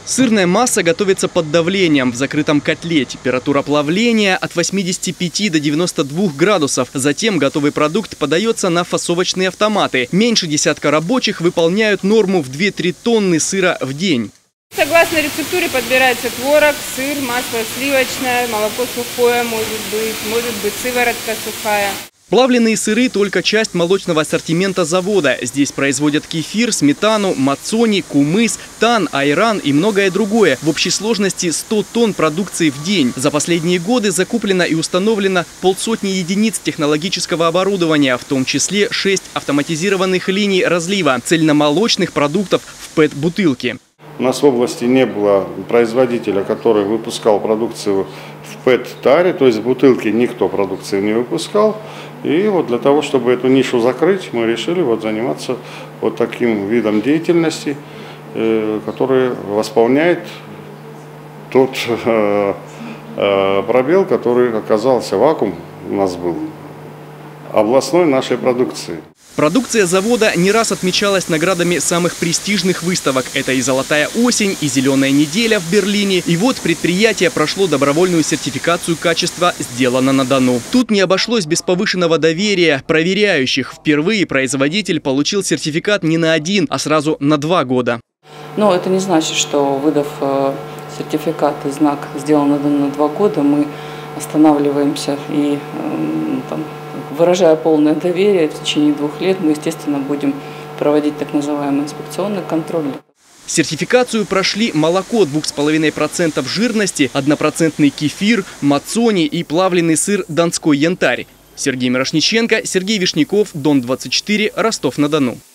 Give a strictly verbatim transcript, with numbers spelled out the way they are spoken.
Сырная масса готовится под давлением в закрытом котле. Температура плавления от восьмидесяти пяти до девяноста двух градусов. Затем готовый продукт подается на фасовочные автоматы. Меньше десятка рабочих выполняют норму в две-три тонны сыра в день. Согласно рецептуре подбирается творог, сыр, масло сливочное, молоко сухое может быть, может быть сыворотка сухая. Плавленые сыры – только часть молочного ассортимента завода. Здесь производят кефир, сметану, мацони, кумыс, тан, айран и многое другое. В общей сложности сто тонн продукции в день. За последние годы закуплено и установлено полсотни единиц технологического оборудования, в том числе шесть автоматизированных линий разлива цельномолочных продуктов в пэт-бутылки. У нас в области не было производителя, который выпускал продукцию в пэт-таре, то есть в бутылке никто продукции не выпускал. И вот для того, чтобы эту нишу закрыть, мы решили вот заниматься вот таким видом деятельности, э, который восполняет тот э, э, пробел, который оказался, вакуум у нас был, областной нашей продукции. Продукция завода не раз отмечалась наградами самых престижных выставок. Это и «Золотая осень», и «Зеленая неделя» в Берлине. И вот предприятие прошло добровольную сертификацию качества «Сделано на Дону». Тут не обошлось без повышенного доверия проверяющих. Впервые производитель получил сертификат не на один, а сразу на два года. Но это не значит, что, выдав сертификат и знак «Сделано на Дону» на два года, мы останавливаемся и там, выражая полное доверие, в течение двух лет мы, естественно, будем проводить так называемый инспекционный контроль. Сертификацию прошли молоко двух с половиной процентов жирности, однопроцентный кефир, мацони и плавленый сыр «Донской янтарь». Сергей Мирошниченко, Сергей Вишняков, Дон двадцать четыре, Ростов-на-Дону.